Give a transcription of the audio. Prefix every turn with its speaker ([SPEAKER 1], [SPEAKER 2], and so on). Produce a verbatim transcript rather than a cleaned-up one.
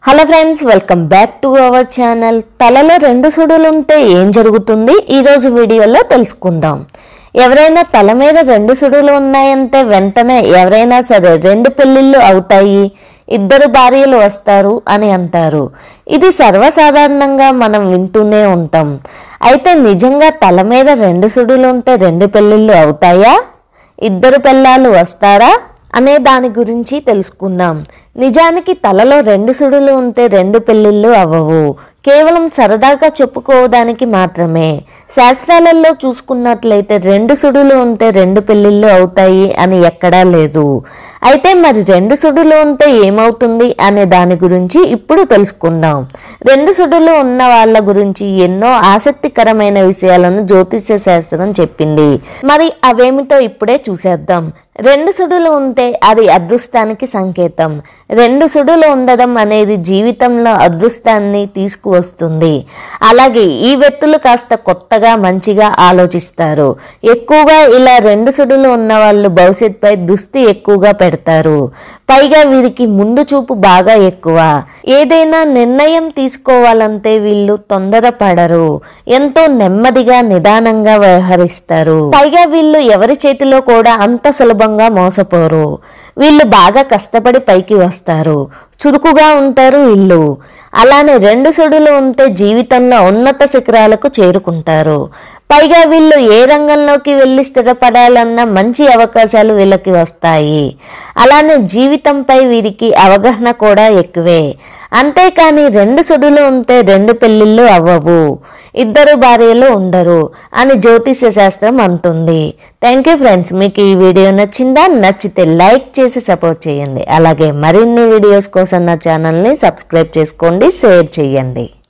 [SPEAKER 1] Hello friends, welcome back to our channel. తలలో రెండు సుడులు ఉంటే ఏం జరుగుతుంది ఈ రోజు వీడియోలో తెలుసుకుందాం. ఎవరైనా తల మీద రెండు సుడులు ఉన్నాయంటే వెంటనే ఎవరైనా సరే రెండు పెళ్లిళ్ళు అవుతాయి, ఇద్దరు భార్యలు వస్తారు అని అంటారు. ఇది సర్వసాధారణంగా మనం వింటూనే ఉంటాం. అయితే నిజంగా తల మీద రెండు సుడులు ఉంటే రెండు పెళ్లిళ్ళు అవుతాయా, ఇద్దరు పెళ్ళాలు వస్తారా అనే దాని గురించి తెలుసుకుందాం. నిజానికి తలలో రెండు సుడులు ఉంటే రెండు పెళ్లిళ్ళు అవ్వవు, కేవలం సరదాగా చెప్పుకోవడానికి మాత్రమే. శాస్త్రాలలో చూసుకున్నట్లయితే రెండు సుడులు ఉంటే రెండు పెళ్లిళ్ళు అవుతాయి అని ఎక్కడా లేదు. అయితే మరి రెండు సుడులు ఉంటే ఏమవుతుంది అనే దాని గురించి ఇప్పుడు తెలుసుకుందాం. రెండు సుడులు ఉన్న వాళ్ళ గురించి ఎన్నో ఆసక్తికరమైన విషయాలను జ్యోతిష్య శాస్త్రం చెప్పింది. మరి అవేమిటో ఇప్పుడే చూసేద్దాం. రెండు సుడులు ఉంటే అది అదృష్టానికి సంకేతం. రెండు సుడులు ఉండడం అనేది జీవితంలో అదృష్టాన్ని తీసుకువస్తుంది. అలాగే ఈ వ్యక్తులు కాస్త కొత్తగా మంచిగా ఆలోచిస్తారు. ఎక్కువగా ఇలా రెండు సుడులు ఉన్న వాళ్ళు భవిష్యత్తుపై దృష్టి ఎక్కువగా పెడతారు. పైగా వీరికి ముందు చూపు బాగా ఎక్కువ. ఏదైనా నిర్ణయం తీసుకోవాలంటే వీళ్ళు తొందరపడరు, ఎంతో నెమ్మదిగా నిదానంగా వ్యవహరిస్తారు. పైగా వీళ్ళు ఎవరి చేతిలో కూడా అంత సులభంగా మోసపోరు. వీళ్ళు బాగా కష్టపడి పైకి వస్తారు, చురుకుగా ఉంటారు వీళ్ళు. అలానే రెండు సుడులు ఉంటే జీవితంలో ఉన్నత శిఖరాలకు చేరుకుంటారు. పైగా వీళ్ళు ఏ రంగంలోకి వెళ్ళి స్థిరపడాలన్న మంచి అవకాశాలు వీళ్ళకి వస్తాయి. అలానే జీవితంపై వీరికి అవగాహన కూడా ఎక్కువే. అంతేకాని రెండు సుడులు ఉంటే రెండు పెళ్లిళ్ళు అవ్వవు, ఇద్దరు భార్యలు ఉండరు అని జ్యోతిష్య శాస్త్రం అంటుంది. Thank you friends. మీకు ఈ వీడియో నచ్చిందా? నచ్చితే లైక్ చేసి సపోర్ట్ చేయండి. అలాగే మరిన్ని వీడియోస్ కోసం నా ఛానల్ని సబ్స్క్రైబ్ చేసుకోండి, షేర్ చేయండి.